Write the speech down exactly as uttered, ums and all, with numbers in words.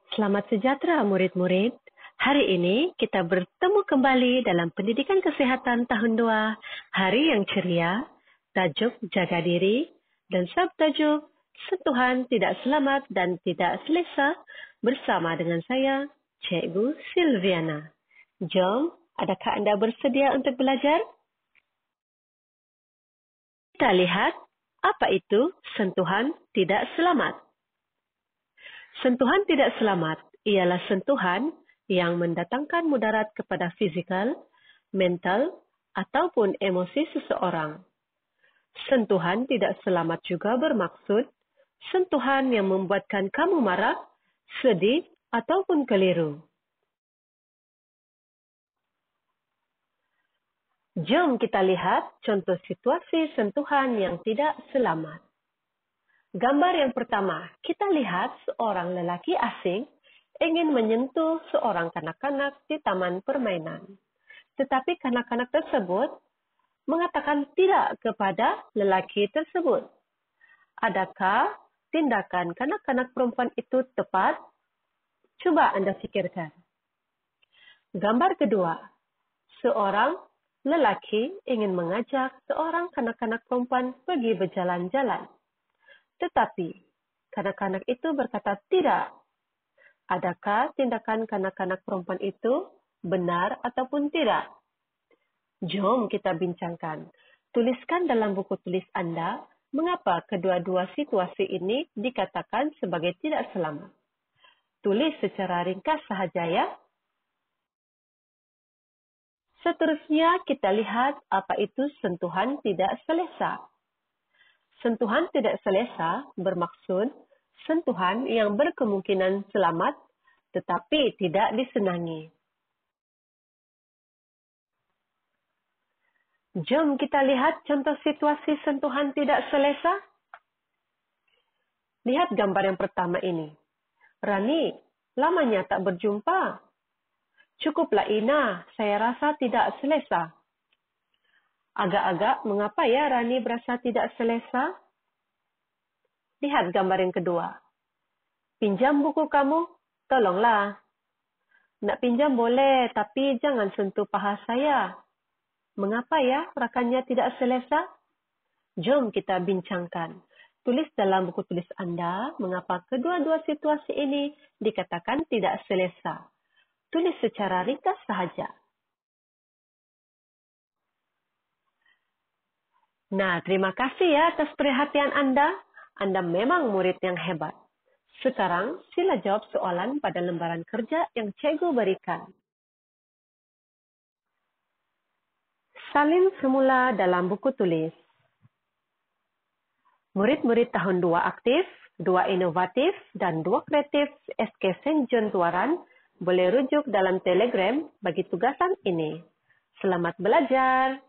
Selamat sejahtera murid-murid. Hari ini kita bertemu kembali dalam Pendidikan Kesehatan Tahun dua, Hari yang Ceria, tajuk Jaga Diri, dan subtajuk Sentuhan Tidak Selamat dan Tidak Selesa bersama dengan saya, Cikgu Silviana. Jom, adakah anda bersedia untuk belajar? Kita lihat apa itu sentuhan tidak selamat. Sentuhan tidak selamat ialah sentuhan yang mendatangkan mudarat kepada fizikal, mental, ataupun emosi seseorang. Sentuhan tidak selamat juga bermaksud sentuhan yang membuatkan kamu marah, sedih, ataupun keliru. Jom kita lihat contoh situasi sentuhan yang tidak selamat. Gambar yang pertama, kita lihat seorang lelaki asing ingin menyentuh seorang kanak-kanak di taman permainan. Tetapi kanak-kanak tersebut mengatakan tidak kepada lelaki tersebut. Adakah tindakan kanak-kanak perempuan itu tepat? Coba anda fikirkan. Gambar kedua, seorang lelaki ingin mengajak seorang kanak-kanak perempuan pergi berjalan-jalan. Tetapi kanak-kanak itu berkata tidak. Adakah tindakan kanak-kanak perempuan itu benar ataupun tidak? Jom kita bincangkan. Tuliskan dalam buku tulis Anda mengapa kedua-dua situasi ini dikatakan sebagai tidak selamat. Tulis secara ringkas sahaja ya. Seterusnya kita lihat apa itu sentuhan tidak selesa. Sentuhan tidak selesa bermaksud sentuhan yang berkemungkinan selamat tetapi tidak disenangi. Jom kita lihat contoh situasi sentuhan tidak selesa. Lihat gambar yang pertama ini. Rani, lamanya tak berjumpa. Cukuplah Ina, saya rasa tidak selesa. Agak-agak, mengapa ya Rani berasa tidak selesa? Lihat gambar yang kedua. Pinjam buku kamu? Tolonglah. Nak pinjam boleh, tapi jangan sentuh paha saya. Mengapa ya rakannya tidak selesa? Jom kita bincangkan. Tulis dalam buku tulis Anda mengapa kedua-dua situasi ini dikatakan tidak selesa. Tulis secara ringkas sahaja. Nah, terima kasih ya atas perhatian Anda. Anda memang murid yang hebat. Sekarang, sila jawab soalan pada lembaran kerja yang cikgu berikan. Salin semula dalam buku tulis. Murid-murid tahun dua aktif, dua inovatif, dan dua kreatif S K Saint John Tuaran boleh rujuk dalam Telegram bagi tugasan ini. Selamat belajar!